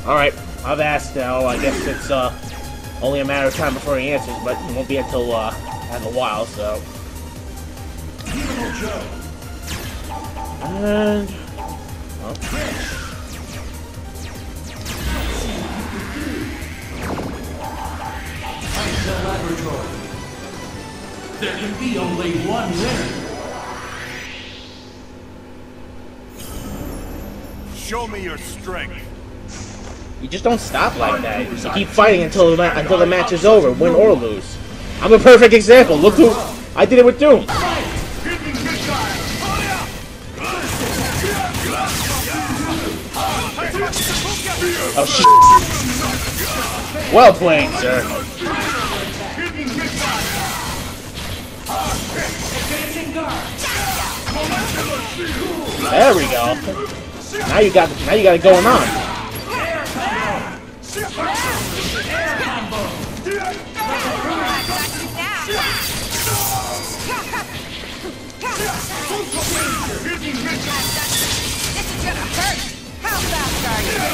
Alright, I've asked now. I guess it's only a matter of time before he answers, but it won't be until in a while, so. And Laboratory. There can be only one winner. Show me your strength. you just don't stop like that. You keep fighting until the match is over, win or lose. I'm a perfect example. Look who I did it with Doom. Oh shit! Well played, sir. There we go. Now you got it going on. This is gonna hurt. How fast are you?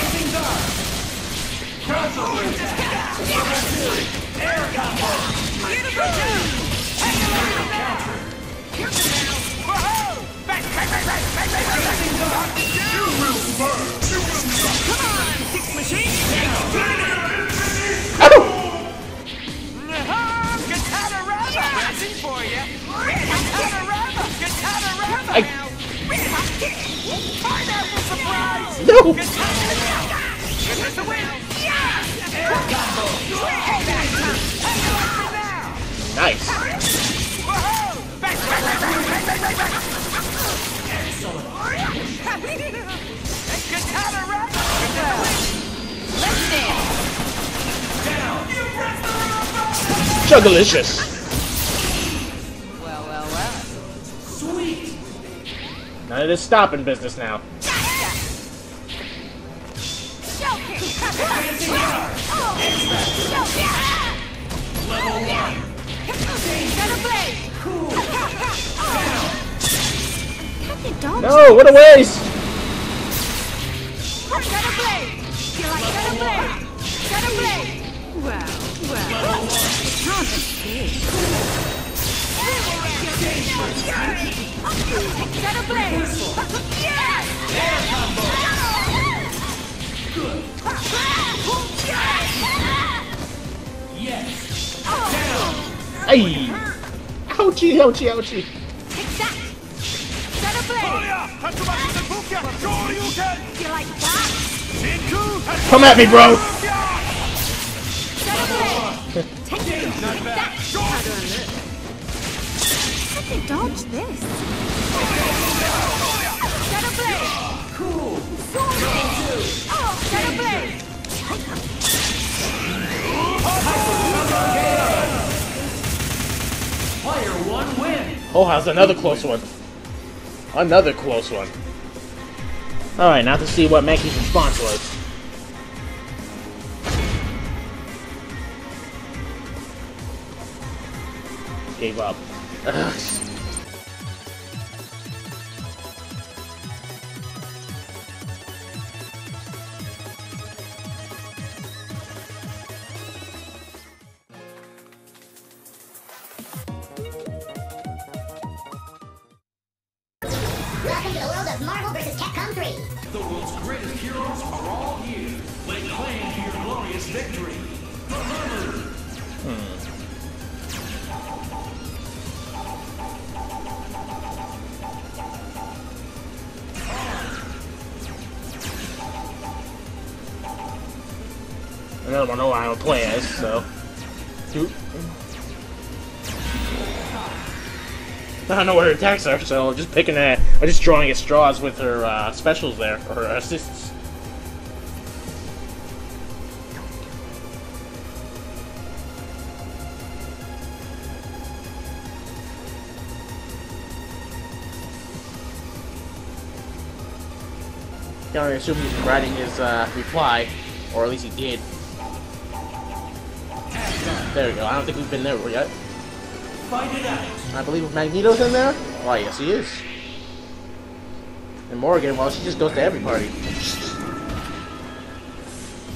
Air combo. Come on, Six Machine! Katarama! Passing for you! Katarama! Katarama! Pineapple surprise! No! Give us a win! Air combo! Nice. Let's dance! Chuggalicious. Well, well, well. Sweet. None of this stopping business now. No, what a waste! Yes. Hey! Ouchie, ouchie, ouchie. Come at me, bro! Dodge this. Cool. Player one win. Oh, how's another close one? Another close one. Alright, now to see what Mankey's response was. Gave up. Ugh. Welcome to the world of Marvel vs. Capcom 3. The world's greatest heroes are all here. Lay claim to your glorious victory. Another one I don't know how to play as, so. I don't know what her attacks are, so just picking at, or just drawing at straws with her specials there, or her assists. I can only assume he's writing his reply, or at least he did. There we go. I don't think we've been there yet. Fight it out. I believe Magneto's in there? Why, yes he is. And Morgan, well, she just goes to every party.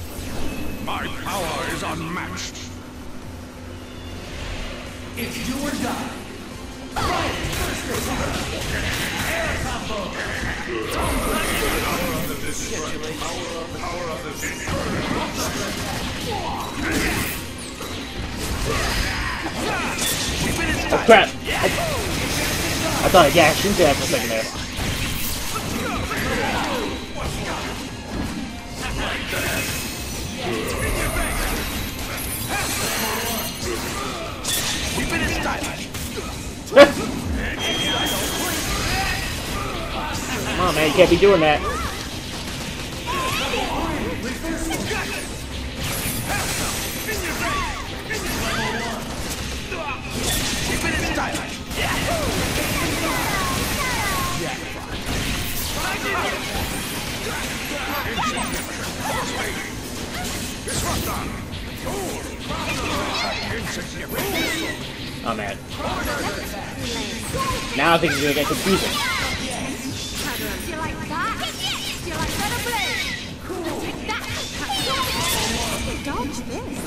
It's do or die. Right, first air combo. Oh crap! I thought I gashed into that for a second there. Come on, man, you can't be doing that. Oh man. Now I think it's gonna get confusing. Do you like that? Do you like better blade? Take that! Dodge this.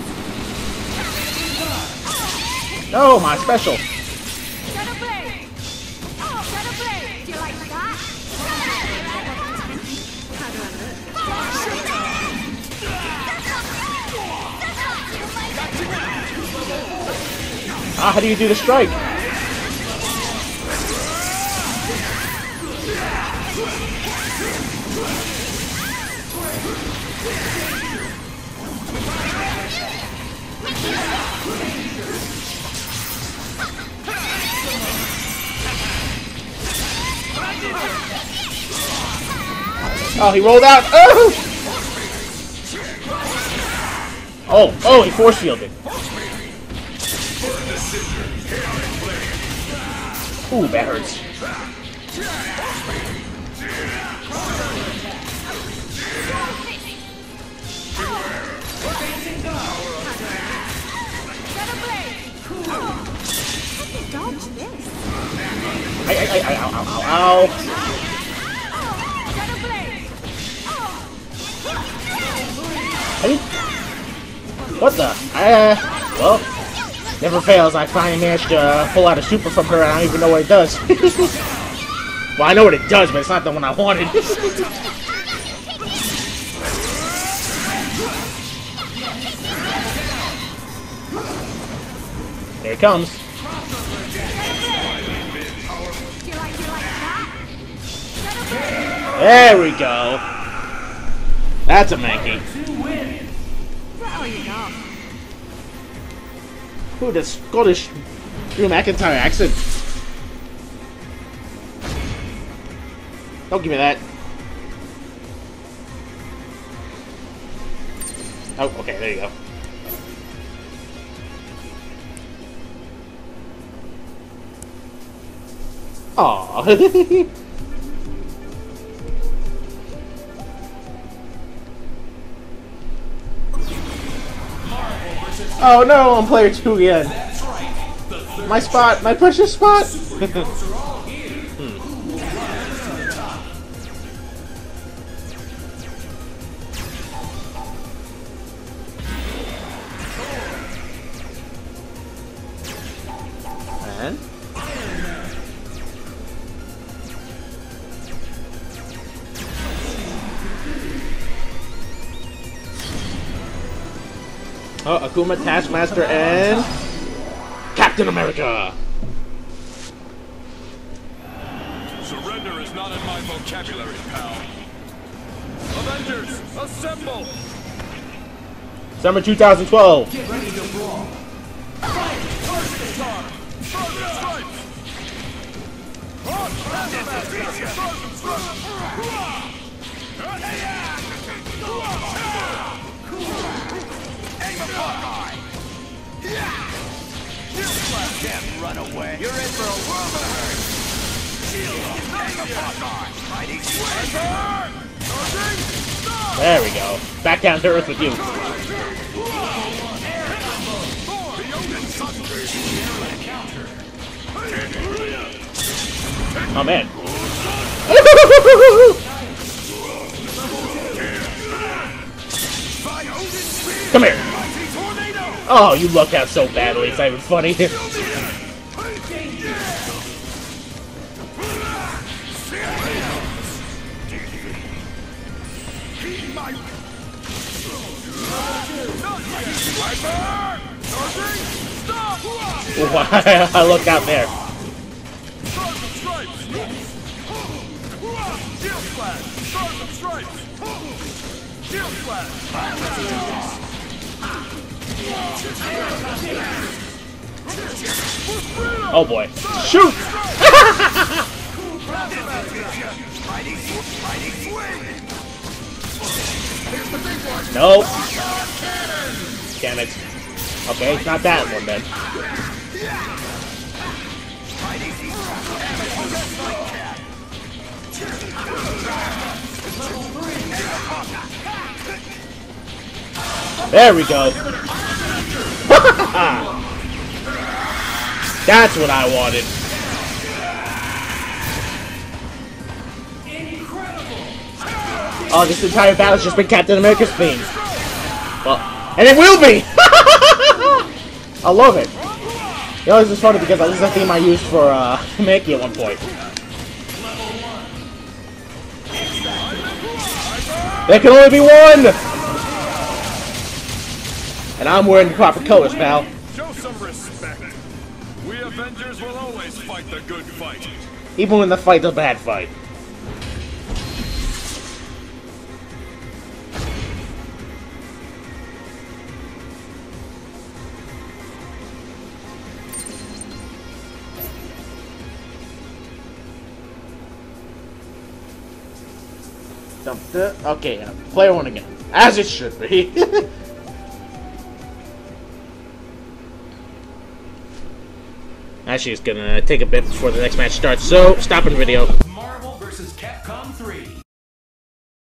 No, my special. Better blade! Oh, better blade! Do you like that? How do I Ah, how do you do the strike? Oh, he rolled out. Oh! Oh, he force fielded. Ooh, that hurts. dodge this? Ow. What the? Well, never fails. I finally managed to pull out a super from her, and I don't even know what it does. Well, I know what it does, but it's not the one I wanted. Here it comes. There we go. That's a Mankey. Ooh, the Scottish Drew McIntyre accent. Don't give me that. Oh, okay, there you go. Aww. Oh no, I'm player 2 again. My spot, my precious spot. And Akuma, Taskmaster, and Captain America. Surrender is not in my vocabulary, pal. Avengers, assemble! Summer 2012. Get ready to brawl. Fight! First star! Sergeant strikes! Can't run away. You're in for a world of hurt. There we go. Back down to earth with you. Oh man. Come here. Oh, you lucked out so badly. It's not even funny. I look out there. Oh boy. Shoot! Nope. Damn it. Okay, it's not that one then. There we go. That's what I wanted. Oh, this entire battle's just been Captain America's theme. Well, and it will be! I love it. You know, this is funny because this is the theme I used for Mickey at one point. There can only be one! And I'm wearing the proper colors, pal. Show some respect. We Avengers will always fight the good fight. Even when the fight's a bad fight. Okay, player one again. As it should be. Actually, it's gonna take a bit before the next match starts, so stopping the video. Marvel vs. Capcom 3.